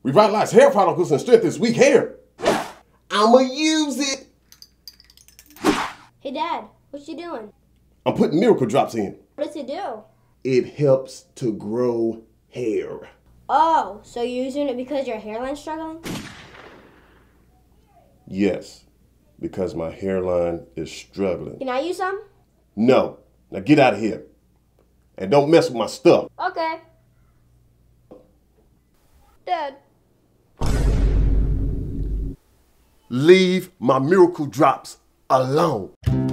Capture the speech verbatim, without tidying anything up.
Revitalize hair follicles and strengthen weak hair. I'ma use it. Hey, Dad, what you doing? I'm putting miracle drops in. What does it do? It helps to grow hair. Oh, so you're using it because your hairline's struggling? Yes, because my hairline is struggling. Can I use some? No. Now get out of here. And don't mess with my stuff. Okay. Dad. Leave my miracle drops alone.